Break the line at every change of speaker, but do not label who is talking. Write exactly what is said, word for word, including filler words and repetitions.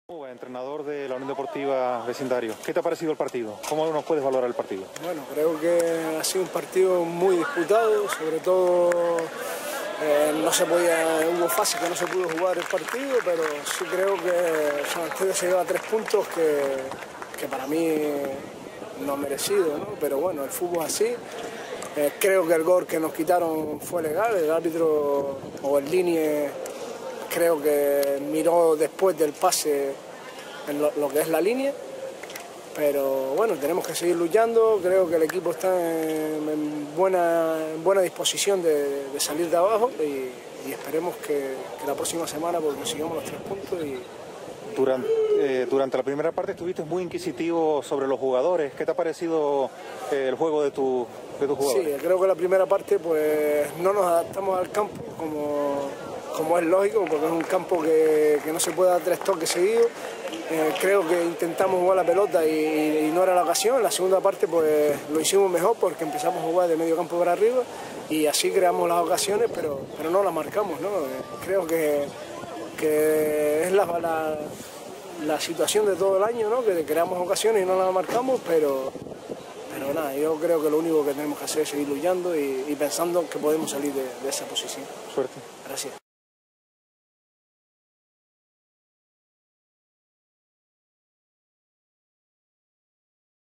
Entrenador de la Unión Deportiva Vecindario, ¿qué te ha parecido el partido? ¿Cómo nos puedes valorar el partido?
Bueno, creo que ha sido un partido muy disputado, sobre todo eh, no se podía, hubo fases que no se pudo jugar el partido, pero sí creo que San Esteban se lleva tres puntos que, que para mí no han merecido, ¿no? Pero bueno, el fútbol es así. Eh, creo que el gol que nos quitaron fue legal, el árbitro o el línea creo que miró después del pase en lo, lo que es la línea, pero bueno, tenemos que seguir luchando. Creo que el equipo está en, en, buena, en buena disposición de, de salir de abajo y, y esperemos que, que la próxima semana pues, consigamos los tres puntos. Y...
Durante, eh, durante la primera parte estuviste muy inquisitivo sobre los jugadores. ¿Qué te ha parecido eh, el juego de, tu, de tus jugadores?
Sí, creo que la primera parte pues no nos adaptamos al campo como, como es lógico, porque es un campo que, que no se puede dar tres toques seguidos. Eh, creo que intentamos jugar la pelota y, y no era la ocasión. La segunda parte pues lo hicimos mejor porque empezamos a jugar de medio campo para arriba y así creamos las ocasiones, pero, pero no las marcamos, ¿no? Creo que, que es la, la, la situación de todo el año, ¿no? Que creamos ocasiones y no las marcamos, pero, pero nada, yo creo que lo único que tenemos que hacer es seguir luchando y, y pensando que podemos salir de, de esa posición.
Suerte.
Gracias.